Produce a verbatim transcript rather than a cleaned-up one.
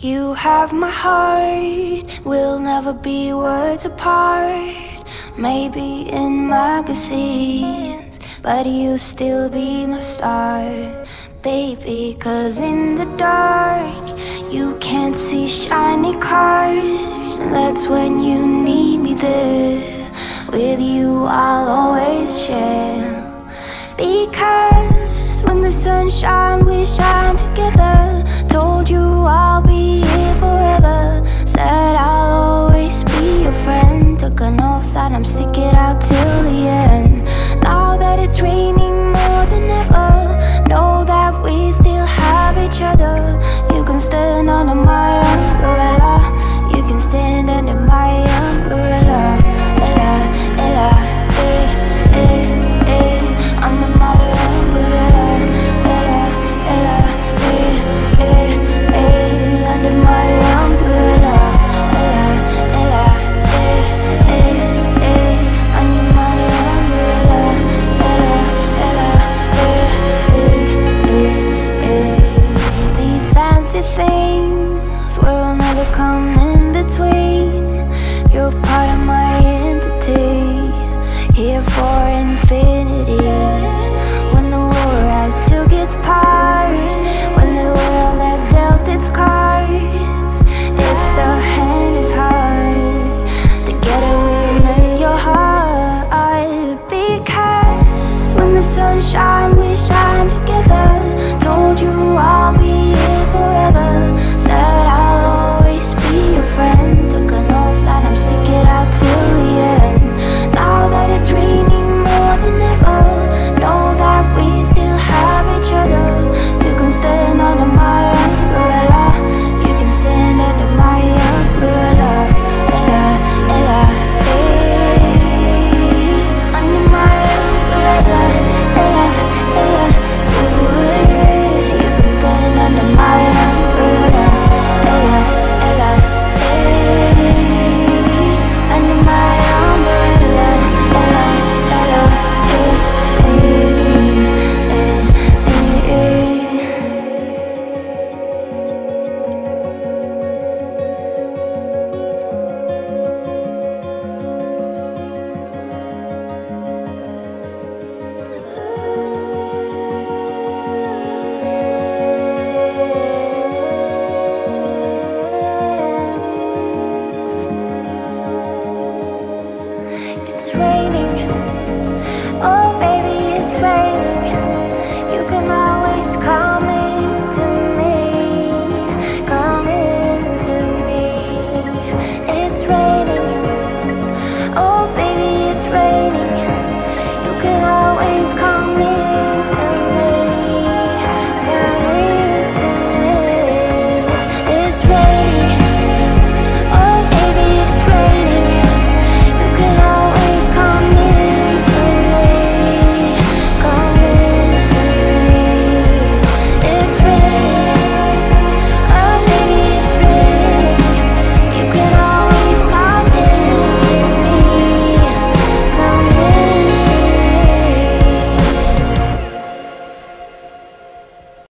You have my heart, we'll never be worlds apart. Maybe in magazines, but you'll still be my star, baby. Cause in the dark, you can't see shiny cars, and that's when you need me there. With you I'll always share, because when the sun shines we shine.